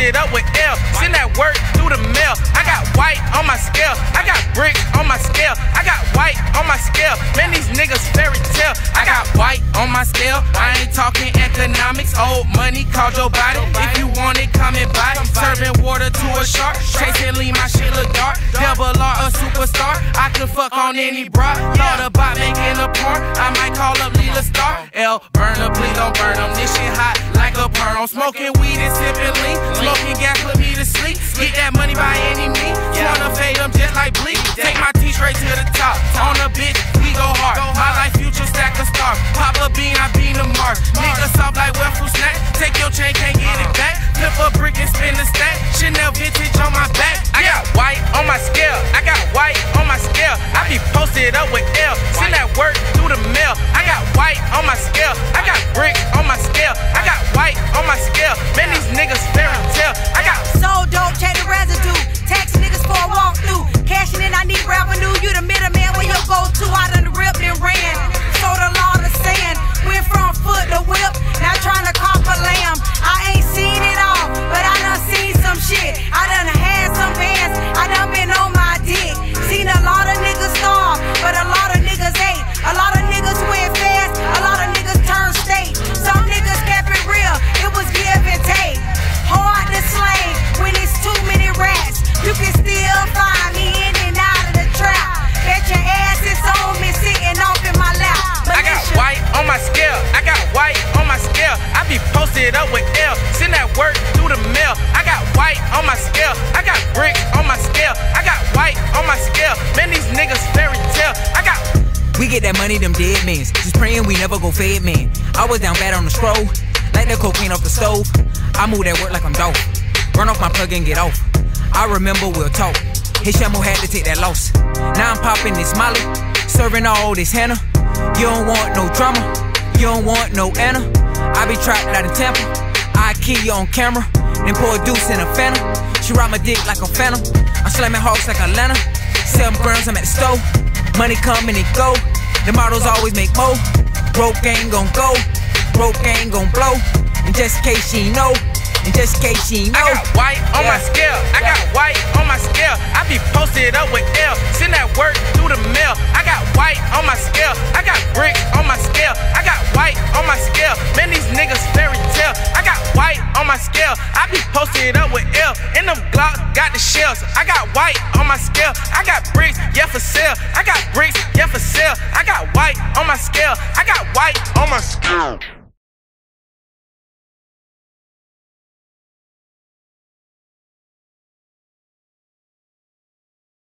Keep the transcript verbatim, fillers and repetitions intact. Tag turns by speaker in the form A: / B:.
A: posted up with L. Send that work through the mail. I got white on my scale. I got bricks on my scale. I got white on my scale. Man, these niggas fairy tale. I got white on my scale. I ain't talking economics. Old money called your body. If you want it, come and buy. Serving water to a shark. Chasing lean, my shit look dark. Double R, a superstar. I could fuck on any bra. Thought about making a porn. I might call up Lila Star. L, burner, please don't burn them. This shit hot like a perm. I'm smoking weed and sipping lean. Smoking gas put me to sleep. Get that money by any means. Wanna fade them just like bleak. Take my T straight to the top. On a bitch, we go hard. My life future stack of stars. Pop a bean, I bean the mark. Nigga soft like wet fruit snack. Take your chain, can't get it back. Flip a brick and spin the stack. Chanel vintage on my back. I got white on my scale. I got white on my scale. I be posted up with L. Send that work through the mail. I got white on my scale. I got bricks on my scale. I got white on my scale. Man, these niggas fairy tale. I got
B: so dope, check the residue. Tax niggas for a walkthrough. Cashing in, I need revenue. You the middleman where you go to. I done ripped and ran. Sold a lot of sand. Went from foot to whip. Now trying to cop a lamb. I ain't seen it all, but I done seen some shit. I done had some bands. I done been on my dick. Seen a lot of niggas starve, but a lot of niggas ate. A lot of niggas went fast. A lot of niggas turned state. Some niggas kept it real. It was give and take. Hard to slay when it's too many rats. You can still find me in and out of the trap. Bet your ass is on me sitting off in my lap.
A: I got white on my scale. I got white on my scale. I be posted up with L. Send that work through the mail. I got white on my scale. I got bricks on my scale. I got white on my scale. Man, these niggas fairy tale. I got.
C: We get that money, them dead mans. Just praying we never go fed, man. I was down bad on the scroll, like that cocaine off the stove. I move that work like I'm dope. Run off my plug and get off. I remember we'll talk. His Shamo had to take that loss. Now I'm popping this Molly, serving all this henna. You don't want no drama, you don't want no Anna. I be trapped out in Tampa, I kill you on camera. Then pour a deuce in a Fanta. She ride my dick like a phantom. I'm slamming hawks like Atlanta. Seven grams, I'm at the stove. Money come and it go. The models always make more. Broke gang gon' go, broke gang gon' blow. And just in case she know, and just in case she know,
A: I got white on yeah. my scale. I got white on my scale. I be posted up with L. Send that work through the mail. I got white on my scale. I got bricks on my scale. I got white on my scale. Man, these niggas fairy tale. I got white on my scale. I be posted up with L. And them Glocks got the shells. I got white on my scale. I got bricks, yeah, for sale. I got bricks, yeah, for sale. I got white on my scale. I got white on my scale.